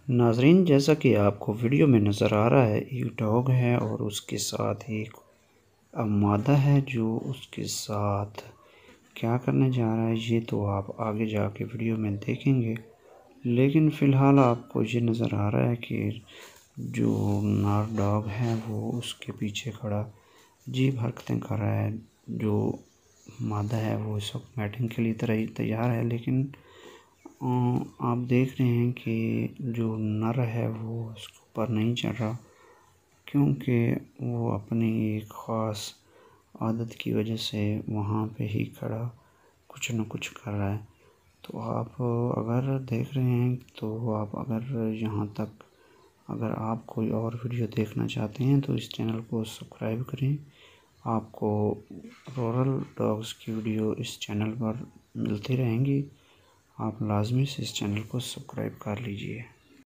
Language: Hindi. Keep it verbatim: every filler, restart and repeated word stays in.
नाज़रीन, जैसा कि आपको वीडियो में नज़र आ रहा है, एक डॉग है और उसके साथ एक मादा है जो उसके साथ क्या करने जा रहा है ये तो आप आगे जाके वीडियो में देखेंगे। लेकिन फ़िलहाल आपको ये नज़र आ रहा है कि जो नर डॉग है वो उसके पीछे खड़ा अजीब हरकतें कर रहा है। जो मादा है वो इस वक्त मैटिंग के लिए तैयार है, लेकिन आप देख रहे हैं कि जो नर है वो उसके ऊपर नहीं चढ़ रहा, क्योंकि वो अपनी एक ख़ास आदत की वजह से वहाँ पे ही खड़ा कुछ न कुछ कर रहा है। तो आप अगर देख रहे हैं तो आप अगर यहाँ तक अगर आप कोई और वीडियो देखना चाहते हैं तो इस चैनल को सब्सक्राइब करें। आपको रूरल डॉग्स की वीडियो इस चैनल पर मिलती रहेंगी। आप लाजमी से इस चैनल को सब्सक्राइब कर लीजिए।